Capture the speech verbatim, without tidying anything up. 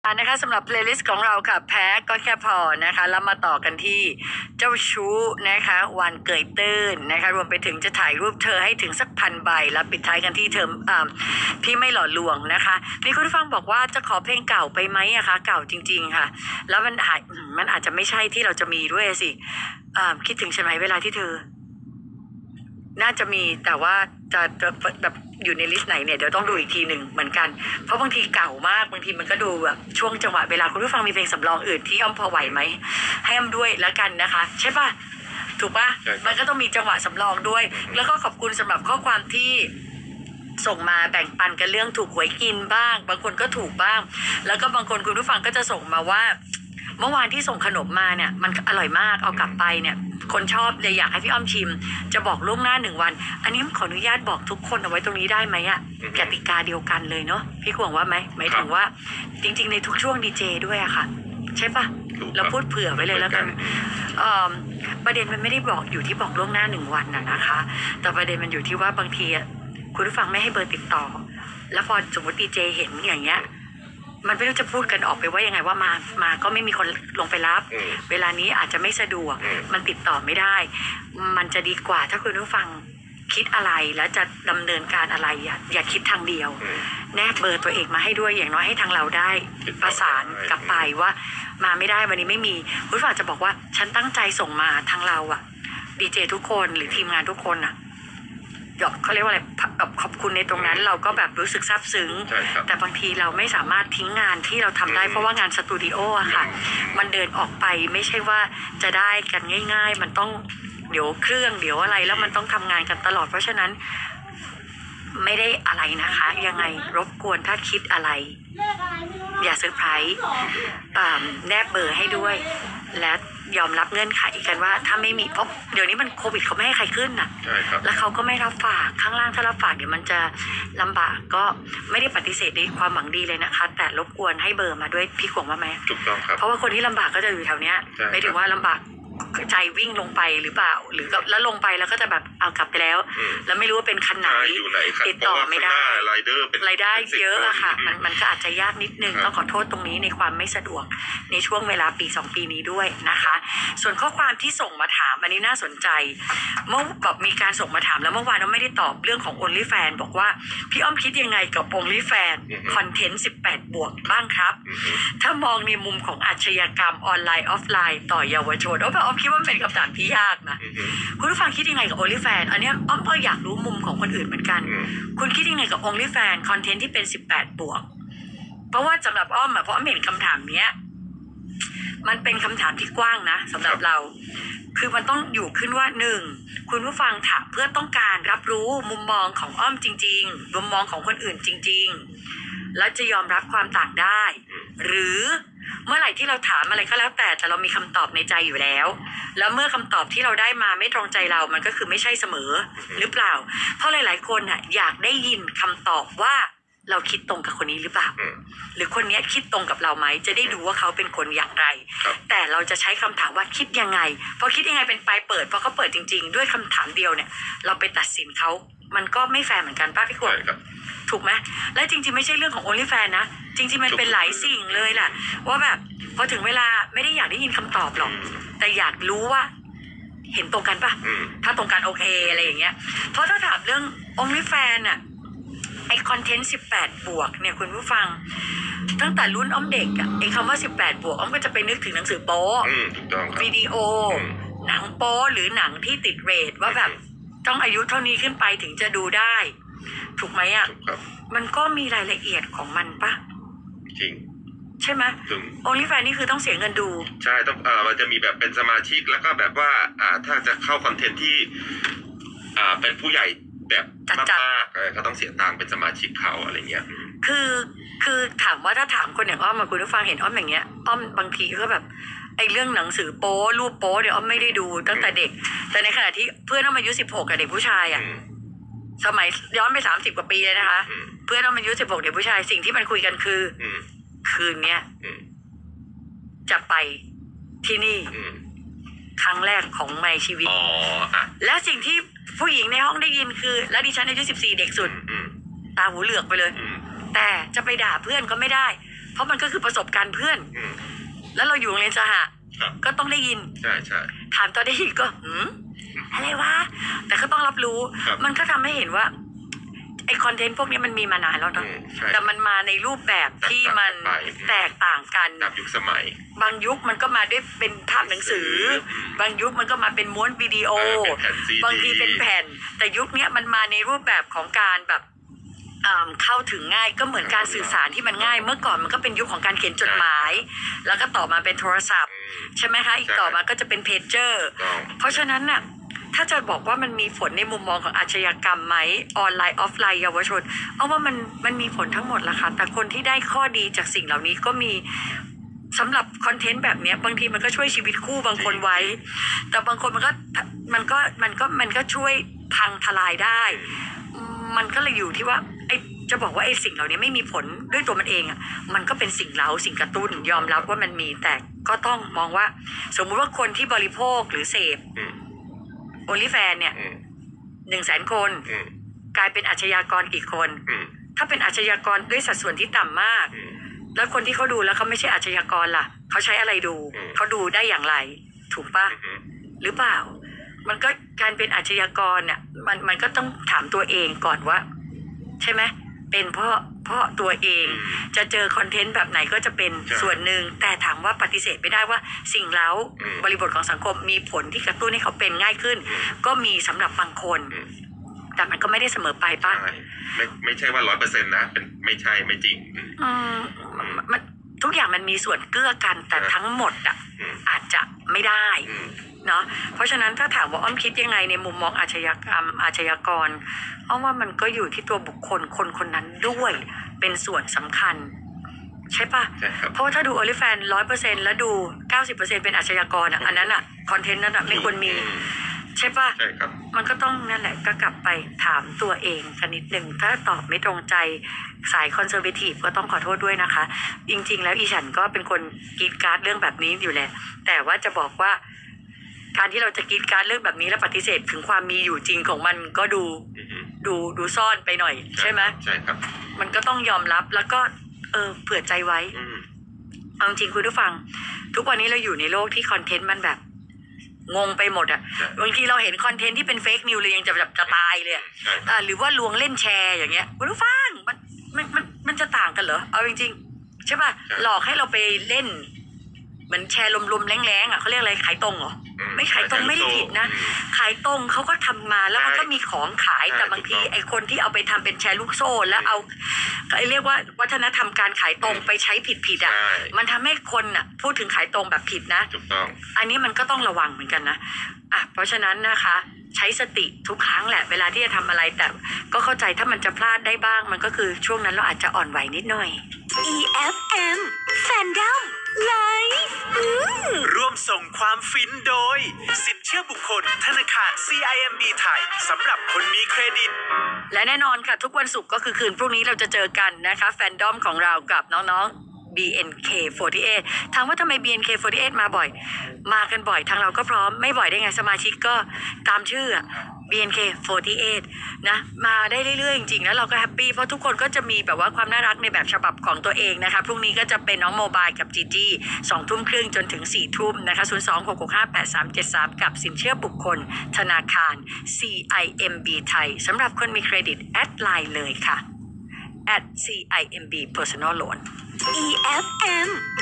นะคะสำหรับเพลย์ลิสต์ของเราค่ะแพ้ก็แค่พอนะคะแล้วมาต่อกันที่เจ้าชู้นะคะวันเกยตื้นนะคะรวมไปถึงจะถ่ายรูปเธอให้ถึงสักพันใบแล้วปิดท้ายกันที่เธออ่าพี่ไม่หล่อลวงนะคะมีคุณผู้ฟังบอกว่าจะขอเพลงเก่าไปไหมอะคะเก่าจริงๆค่ะแล้วมันอาจมันอาจจะไม่ใช่ที่เราจะมีด้วยสิอ่าคิดถึงฉันไหมเวลาที่เธอน่าจะมีแต่ว่าจะจะแบบอยู่ในลิสต์ไหนเนี่ยเดี๋ยวต้องดูอีกทีหนึ่งเหมือนกันเพราะบางทีเก่ามากบางทีมันก็ดูแบบช่วงจังหวะเวลาคุณผู้ฟังมีเพลงสำรองอื่นที่อ้อมพอไหวไหมให้อ้อมด้วยแล้วกันนะคะใช่ป่ะถูกป่ะมันก็ต้องมีจังหวะสำรองด้วยแล้วก็ขอบคุณสำหรับข้อความที่ส่งมาแบ่งปันกันเรื่องถูกหวยกินบ้างบางคนก็ถูกบ้างแล้วก็บางคนคุณผู้ฟังก็จะส่งมาว่าเมื่อวานที่ส่งขนมมาเนี่ยมันอร่อยมากเอากลับไปเนี่ยคนชอบเลยอยากให้พี่อ้อมชิมจะบอกล่วงหน้าหนึ่งวันอันนี้ขออนุญาตบอกทุกคนเอาไว้ตรงนี้ได้ไหมอะกติกาเดียวกันเลยเนาะพี่กวางว่าไหมหมายถึงว่าจริงๆในทุกช่วงดีเจด้วยอะค่ะใช่ปะเราพูดเผื่อไว้เลยแล้วกันประเด็นมันไม่ได้บอกอยู่ที่บอกล่วงหน้าหนึ่งวันน่ะนะคะแต่ประเด็นมันอยู่ที่ว่าบางทีคุณผู้ฟังไม่ให้เบอร์ติดต่อแล้วพอสมมติดีเจเห็นอย่างเงี้ยมันไม่รู้จะพูดกันออกไปว่ายังไงว่ามามาก็ไม่มีคนลงไปรับเวลานี้อาจจะไม่สะดวกมันติดต่อไม่ได้มันจะดีกว่าถ้าคุณผู้ฟังคิดอะไรแล้วจะดำเนินการอะไรอย่าอย่าคิดทางเดียวแนบเบอร์ตัวเองมาให้ด้วยอย่างน้อยให้ทางเราได้ประสานกลับไปว่ามาไม่ได้วันนี้ไม่มีคุณผู้ฟังจะบอกว่าฉันตั้งใจส่งมาทางเราอะดีเจทุกคนหรือทีมงานทุกคนอะเขาเรียกว่าอะไรขอบคุณในตรงนั้นเราก็แบบรู้สึกซาบซึ้งแต่บางทีเราไม่สามารถทิ้งงานที่เราทำได้เพราะว่างานสตูดิโออะค่ะมันเดินออกไปไม่ใช่ว่าจะได้กันง่ายๆมันต้องเดี๋ยวเครื่องเดี๋ยวอะไรแล้วมันต้องทำงานกันตลอดเพราะฉะนั้นไม่ได้อะไรนะคะยังไงรบกวนถ้าคิดอะไรอย่าเซอร์ไพรส์แนบเบอร์ให้ด้วยและยอมรับเงื่อนไขกันว่าถ้าไม่มีเพราะเดี๋ยวนี้มันโควิดเขาไม่ให้ใครขึ้นน่ะแล้วเขาก็ไม่รับฝากข้างล่างถ้ารับฝากเดี๋ยวมันจะลำบากก็ไม่ได้ปฏิเสธในความหวังดีเลยนะคะแต่รบกวนให้เบอร์มาด้วยพี่กวางว่าไหมถูกต้องครับเพราะว่าคนที่ลำบากก็จะอยู่แถวเนี้ยไม่ถึงว่าลำบากใจวิ่งลงไปหรือเปล่าหรือแล้วลงไปแล้วก็จะแบบเอากลับไปแล้วแล้วไม่รู้ว่าเป็นคันไหนติดต่อไม่ได้รายเดอร์เป็นรายได้เยอะอะค่ะมันมันก็อาจจะยากนิดนึงต้องขอโทษตรงนี้ในความไม่สะดวกในช่วงเวลาปีสองปีนี้ด้วยนะคะส่วนข้อความที่ส่งมาถามอันนี้น่าสนใจเมื่อแบบมีการส่งมาถามแล้วเมื่อวานเราไม่ได้ตอบเรื่องของ OnlyFans บอกว่าพี่อ้อมคิดยังไงกับ OnlyFans คอนเทนต์สิบแปดบวกบ้างครับถ้ามองในมุมของอาชญากรรมออนไลน์ออฟไลน์ต่อเยาวชนอ้อมคิดว่าเป็นคำถามที่ยากนะคุณผู้ฟังคิดยังไงกับ OnlyFans อันนี้อ้อมก็อยากรู้มุมของคนอื่นเหมือนกันคุณคิดยังไงกับ OnlyFans คอนเทนต์ที่เป็นสิบแปดบวกเพราะว่าสำหรับอ้อมอะเพราะอ้อมเห็นคำถามเนี้ยมันเป็นคำถามที่กว้างนะสำหรับเราคือมันต้องอยู่ขึ้นว่าหนึ่งคุณผู้ฟังถามเพื่อต้องการรับรู้มุมมองของอ้อมจริงๆมุมมองของคนอื่นจริงๆแล้วจะยอมรับความต่างได้หรือเมื่อไหร่ที่เราถามอะไรก็แล้วแต่แต่เรามีคำตอบในใจอยู่แล้วแล้วเมื่อคำตอบที่เราได้มาไม่ตรงใจเรามันก็คือไม่ใช่เสมอหรือเปล่าเพราะหลายๆคนอ่ะอยากได้ยินคำตอบว่าเราคิดตรงกับคนนี้หรือเปล่าหรือคนนี้คิดตรงกับเราไหมจะได้ดูว่าเขาเป็นคนอย่างไรแต่เราจะใช้คำถามว่าคิดยังไงพอคิดยังไงเป็นปลายเปิดเพราะเขาเปิดจริงๆด้วยคำถามเดียวเนี่ยเราไปตัดสินเขามันก็ไม่แฟร์เหมือนกันป้าพี่กวางถูกไหมและจริงๆไม่ใช่เรื่องของ OnlyFans นะจริงๆมันเป็นหลายสิ่งเลยแหละว่าแบบพอถึงเวลาไม่ได้อยากได้ยินคำตอบหรอกแต่อยากรู้ว่าเห็นตรงกันปะถ้าตรงกันโอเคอะไรอย่างเงี้ยเพราะถ้าถามเรื่อง OnlyFans อะไอคอนเทนต์สิบแปดบวกเนี่ยคุณผู้ฟังตั้งแต่รุ่นอ้อมเด็กอะไอคำว่าสิบแปดบวกอ้อมก็จะไปนึกถึงหนังสือโป๊วิดีโอหนังโป๊หรือหนังที่ติดเรทว่าแบบต้องอายุเท่านี้ขึ้นไปถึงจะดูได้ถูกไหมอ่ะมันก็มีรายละเอียดของมันปะจริงใช่ไหม OnlyFans นี่คือต้องเสียเงินดูใช่ต้องเอ่อมันจะมีแบบเป็นสมาชิกแล้วก็แบบว่าอ่าถ้าจะเข้าคอนเทนต์ที่อ่าเป็นผู้ใหญ่แบบมากๆก็ต้องเสียตังค์เป็นสมาชิกเขาอะไรเงี้ยคือคือถามว่าถ้าถามคนอย่างอ้อมมาคุณผู้ฟังเห็นอ้อมอย่างเงี้ยอ้อมบางทีก็แบบไอ้เรื่องหนังสือโป๊รูปโป๊เดี๋ยวอ้อมไม่ได้ดูตั้งแต่เด็กแต่ในขณะที่เพื่อนอ้อมอายุสิบหกกับเด็กผู้ชายอ่ะสมัยย้อนไปสามสิบกว่าปีเลยนะคะเพื่อนอ้อมอายุสิบหกเด็กผู้ชายสิ่งที่มันคุยกันคือคืนเนี้ยจะไปที่นี่ครั้งแรกของในชีวิตและสิ่งที่ผู้หญิงในห้องได้ยินคือแล้วดิฉันอายุสิบสี่เด็กสุดตาหูเหลือกไปเลยแต่จะไปด่าเพื่อนก็ไม่ได้เพราะมันก็คือประสบการณ์เพื่อนอืมแล้วเราอยู่โรงเรียนสหะครับก็ต้องได้ยินใช่ใช่ถามตอนได้ยินก็หืมอะไรวะแต่ก็ต้องรับรู้ครับมันก็ทำให้เห็นว่าไอคอนเทนต์พวกนี้มันมีมานานแล้วอืเนาะมใช่แต่มันมาในรูปแบบที่มันไปแตกต่างกันตามยุคสมัยบางยุคมันก็มาด้วยเป็นภาพหนังสืออืมบางยุคมันก็มาเป็นม้วนวิดีโอเออเป็นแผ่นซีดีบางทีเป็นแผ่น แต่ยุคเนี้ยมันมาในรูปแบบของการแบบอ่าเข้าถึงง่ายก็เหมือนการสื่อสารที่มันง่าย เมื่อก่อนมันก็เป็นยุคของการเขียนจดหมาย แล้วก็ต่อมาเป็นโทรศัพท์อืมใช่ไหมคะ อีกต่อมาก็จะเป็นเพจเจอร์ต้องเพราะฉะนั้นน่ะถ้าจะบอกว่ามันมีผลในมุมมองของอาชญากรรมไหมออนไลน์ออฟไลน์เยาวชนเอาว่ามันมันมีผลทั้งหมดละค่ะแต่คนที่ได้ข้อดีจากสิ่งเหล่านี้ก็มีสำหรับคอนเทนต์แบบเนี้ยบางทีมันก็ช่วยชีวิตคู่บางคนไว้ แต่บางคนมันก็มันก็มันก็มันก็ช่วยพังทลายได้อืมมันก็เลยอยู่ที่ว่าไอ้จะบอกว่าไอ้สิ่งเหล่านี้ไม่มีผลด้วยตัวมันเองอ่ะมันก็เป็นสิ่งเร้าสิ่งกระตุ้นยอมรับว่ามันมีแต่ก็ต้องมองว่า สมมุติว่าคนที่บริโภคหรือเสพอืมโอลิแฟนเนี่ยอืมหนึ่งแสนคนอืมกลายเป็นอาชญากรกี่คนอืมถ้าเป็นอาชญากรด้วยสัดส่วนที่ต่ำมากอืมแล้วคนที่เขาดูแล้วเขาไม่ใช่อาชญากรล่ะเขาใช้อะไรดูอืมเขาดูได้อย่างไร ถูกปะอืมหรือเปล่า มันก็การเป็นอาชญากรเนี่ยมันมันก็ต้องถามตัวเองก่อนว่า ใช่ไหมเป็นเพราะเพราะตัวเองอืมจะเจอคอนเทนต์แบบไหนก็จะเป็นใช่ส่วนหนึ่งแต่ถามว่าปฏิเสธไม่ได้ว่าสิ่งเล้าอืมบริบทของสังคมมีผลที่กระตุ้นให้เขาเป็นง่ายขึ้นอืมก็มีสำหรับบางคนอืมแต่มันก็ไม่ได้เสมอไปป่ะใช่ไม่ไม่ใช่ว่าร้อยเปอร์เซ็นต์นะเป็นไม่ใช่ไม่จริงอืมอืมมันมันทุกอย่างมันมีส่วนเกื้อกันแต่เออทั้งหมดอ่ะอืมอาจจะไม่ได้อืมเนาะเพราะฉะนั้นถ้าถามว่าอ้อมคิดยังไงในมุมมองอาชญากรรมอาชญากรอ้อมว่ามันก็อยู่ที่ตัวบุคคลคนคนนั้นด้วยเป็นส่วนสำคัญ ใช่ปะใช่ครับเพราะว่าถ้าดูโอลิแฟนร้อยเปอร์เซ็นต์แล้วดูเก้าสิบเปอร์เซ็นต์เป็นอาชญากรอ่ะอันนั้นอ่ะคอนเทนต์นั้นอ่ะไม่ควรมีอืมใช่ปะใช่ครับมันก็ต้องนั่นแหละก็กลับไปถามตัวเองกันนิดหนึ่งถ้าตอบไม่ตรงใจสายคอนเซอร์เวทีฟก็ต้องขอโทษด้วยนะคะ จริงๆแล้วอีฉันก็เป็นคนกรีดการ์ดเรื่องแบบนี้อยู่แหละแต่ว่าจะบอกว่า การที่เราจะกรีดการ์ดเรื่องแบบนี้แล้วปฏิเสธถึงความมีอยู่จริงของมันก็ดูอืมดูดูซ่อนไปหน่อย ใช่ไหมใช่ครับมันก็ต้องยอมรับแล้วก็เออเผื่อใจไว้อืมเอาจริงคุณผู้ฟัง ทุกวันนี้เราอยู่ในโลกที่คอนเทนต์มันแบบ งงไปหมดอะใช่บางทีเราเห็นคอนเทนต์ที่เป็นเฟกนิวเลยยังจะแบบจะตายเลยอะใช่ครับอ่าหรือว่าลวงเล่นแชร์อย่างเงี้ยคุณผู้ฟังมันมันมันมันจะต่างกันเหรอเอาจริงๆใช่ป่ะหลอกให้เราไปเล่นเหมือนแชร์ลมๆแรงๆอ่ะเขาเรียกอะไรขายตรงเหรออืไม่ขายตรงไม่ได้ผิดนะอืมขายตรงเขาก็ทำมาแล้วมันก็มีของขายใช่แต่บางทีถูกต้องไอ้คนที่เอาไปทำเป็นแชร์ลูกโซ่แล้วเอาไอ้เรียกว่าวัฒนธรรมการขายตรงไปใช้ผิดๆอ่ะใช่มันทำให้คนอ่ะพูดถึงขายตรงแบบผิดนะถูกต้องอันนี้มันก็ต้องระวังเหมือนกันนะอ่ะเพราะฉะนั้นนะคะ ใช้สติทุกครั้งแหละเวลาที่จะทำอะไรแต่ก็เข้าใจถ้ามันจะพลาดได้บ้าง มันก็คือช่วงนั้นเราอาจจะอ่อนไหวนิดหน่อยอี เอฟ เอ็ม Fandom Live อืมร่วมส่งความฟินโดย สินเชื่อบุคคลธนาคาร ซี ไอ เอ็ม บี ไทยสำหรับคนมีเครดิตและแน่นอนค่ะ ทุกวันศุกร์ก็คือคืนพรุ่งนี้เราจะเจอกันนะคะแฟนดอมของเรากับน้องๆ บี เอ็น เค สี่สิบแปด ถามว่าทำไม บี เอ็น เค สี่สิบแปด มาบ่อย มากันบ่อยทางเราก็พร้อมไม่บ่อยได้ไงสมาชิกก็ตามชื่ออะ บี เอ็น เค สี่สิบแปด นะมาได้เรื่อยๆจริงๆแล้วเราก็แฮปปี้เพราะทุกคนก็จะมีแบบว่าความน่ารักในแบบฉบับของตัวเองนะคะพรุ่งนี้ก็จะเป็นน้องโมบายกับจีจี้สองทุ่มครึ่งจนถึงสี่ทุ่มนะคะศูนย์สอง หก หก ห้า แปด สาม เจ็ด สามกับสินเชื่อบุคคลธนาคาร ซี ไอ เอ็ม บี ไทยสำหรับคนมีเครดิตแอดไลน์เลยค่ะ at ซี ไอ เอ็ม บี Personal Loan อี เอฟ เอ็ม